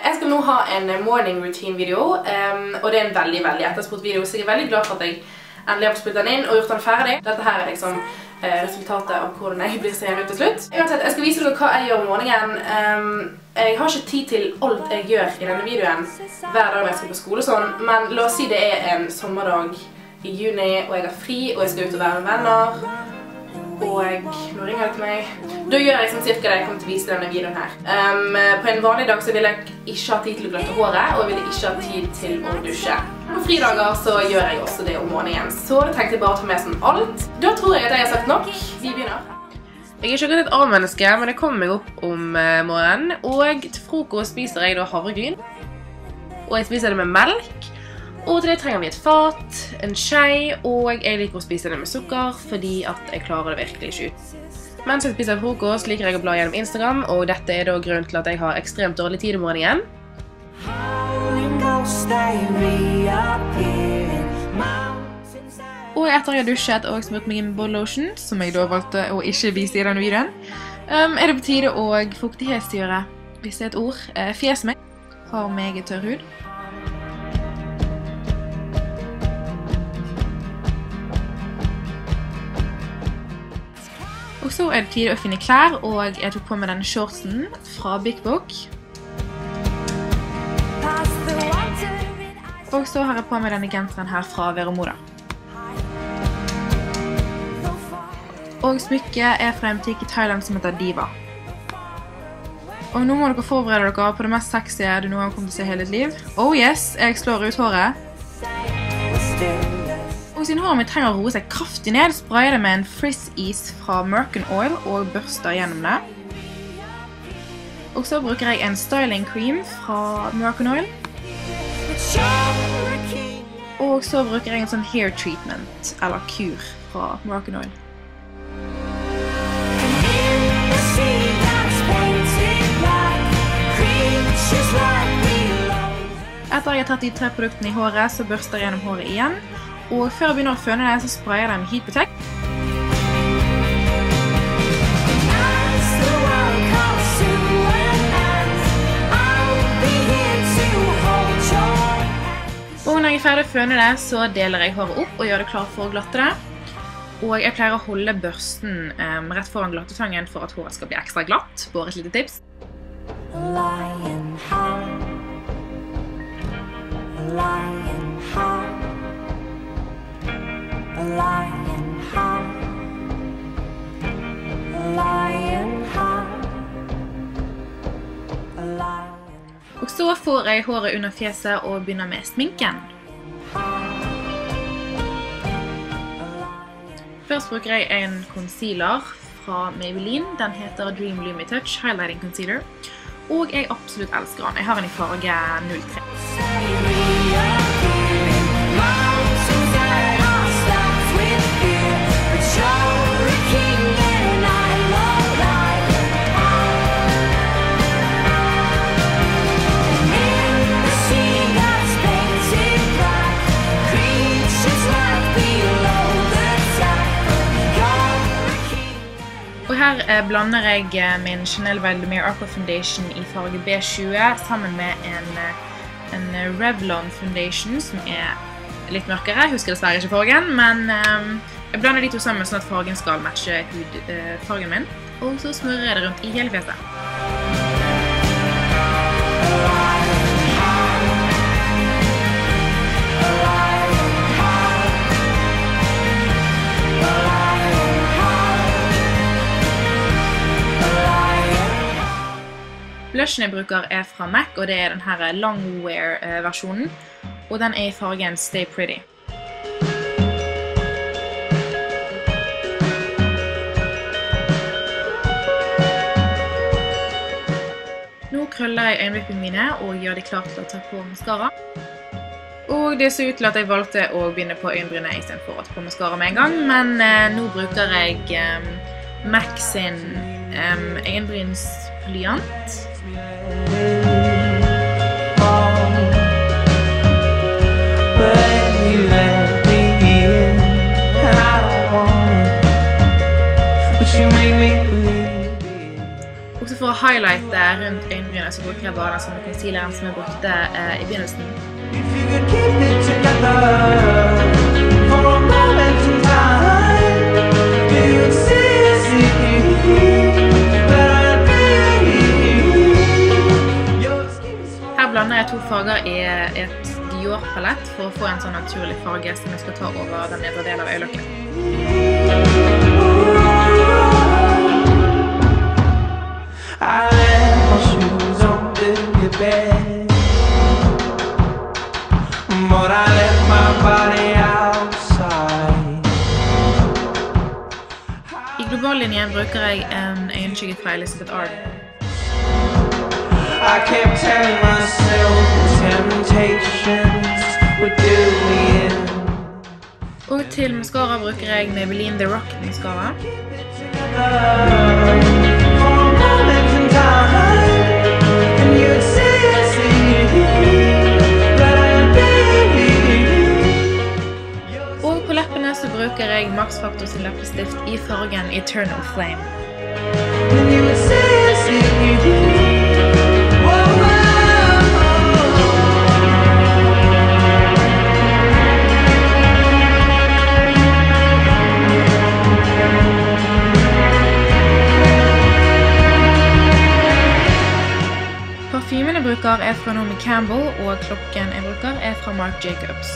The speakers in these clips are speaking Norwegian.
Jeg skal nå ha en morning routine video, og det er en veldig etterspurt video, så jeg er veldig glad for at jeg endelig har spilt den inn og gjort den ferdig. Dette her er liksom resultatet av hvordan jeg blir seende ut til slutt. Uansett, jeg skal vise dere hva jeg gjør om morgenen. Jeg har ikke tid til alt jeg gjør i denne videoen hver dag når jeg skal på skole og sånn, men la oss si det er en sommerdag i juni, og jeg har fri, og jeg skal ut og være med venner. Og nå ringer det til meg. Da gjør jeg sånn cirka det jeg kommer til å vise denne videoen her. På en vanlig dag så vil jeg ikke ha tid til å glatte håret, og jeg vil ikke ha tid til å dusje. På fridager så gjør jeg også det om morgenen, så det tenkte jeg bare å ta med sånn alt. Da tror jeg at jeg har sagt nok. Vi begynner. Jeg er ikke akkurat et A-menneske, men jeg kommer meg opp om morgenen, og til frokost spiser jeg da havregryn. Og jeg spiser det med melk. Og til det trenger vi et fat, en skje, og jeg liker å spise det med sukker, fordi at jeg klarer det virkelig ikke ut. Mens jeg spiser frokost liker jeg å bla gjennom Instagram, og dette er da grunnen til at jeg har ekstremt dårlig tid om morgenen. Og etter jeg har dusjet og smurt meg inn body lotion, som jeg da valgte å ikke vise i denne videoen, er det på tide å fuktighetsgjøre, hvis det er et ord, fjeset mitt. Har meget tørr hud. Og så er det tid å finne klær, og jeg tok på meg denne shortsen fra Big Book. Og så har jeg på meg denne genseren her fra Vero Moda. Og smykket er fra en butikk i Thailand som heter Diva. Og nå må dere forberede dere på det mest sexy du noen gang kommer til å se hele ditt liv. Oh yes, jeg slår ut håret. Og siden håret mitt trenger å roe seg kraftig ned, sprayer jeg det med en Frizz Ease fra Miracle Oil og børster gjennom det. Og så bruker jeg en styling cream fra Miracle Oil. Og så bruker jeg en sånn hair treatment, eller kur, fra Miracle Oil. Etter jeg har tatt de 3 produktene i håret, så børster jeg gjennom håret igjen. Og før jeg begynner å føne det, så sprayer jeg det med Heat Protect. Og når jeg er ferdig å føne det, så deler jeg håret opp og gjør det klart for å glatte det. Og jeg pleier å holde børsten rett foran glattetangen for at håret skal bli ekstra glatt. Bare et lite tips. Og så får jeg håret under fjeset og begynner med sminken. Først bruker jeg en concealer fra Maybelline. Den heter Dream Lumi Touch Highlighting Concealer. Og jeg absolutt elsker den. Jeg har den i farge 03. Her blander jeg min Chanel Valdemir Aqua Foundation i farge B20 sammen med en Revlon Foundation som er litt mørkere. Jeg husker dessverre ikke fargen, men jeg blander de to sammen sånn at fargen skal matche hudfargen min. Og så smører jeg det rundt i hele fjeset. Blushen jeg bruker er fra MAC, og det er denne Longwear-versjonen, og den er i fargen Stay Pretty. Nå krøller jeg øyenvippene mine og gjør de klart til å ta på mascara. Og det ser ut til at jeg valgte å begynne på øyenbrynet i stedet for å ta på mascara med en gang, men nå bruker jeg MAC sin øyenbrynsblyant. Og så for å highlighte rundt øyenbrynet, så bruker jeg bare den samme concealeren som jeg brukte i begynnelsen. Her blander jeg 2 farger i et Dior-palett for å få en sånn naturlig farge som jeg skal ta over den nedre delen av øyelokket. I globallinjen bruker jeg en øyenskygge fra Elizabeth Arden. I kept telling myself the temptations would do me in. Og til mascara bruker jeg Maybelline The Rock mascara. Og på leppene så bruker jeg Max Factor sin leppestift i fargen Eternal Flame. Parfymen jeg bruker fra Naomi Campbell, og klokken jeg bruker fra Marc Jacobs.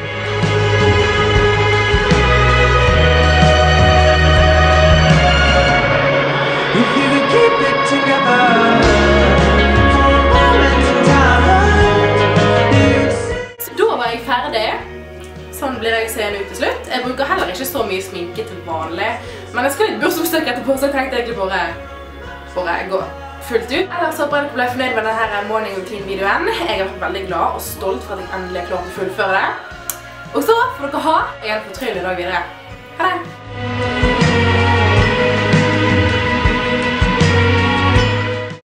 Da var jeg ferdig. Sånn blir jeg seende ut til slutt. Jeg bruker heller ikke så mye sminke til vanlig, men jeg skal litt bursdagsstykke etterpå, så jeg tenkte egentlig bare gå fullt ut. Ellers håper jeg dere ble fornøyd med denne morning routine-videoen. Jeg er veldig glad og stolt for at jeg endelig har klart å fullføre det. Og så får dere ha en fortryllende dag videre. Ha det!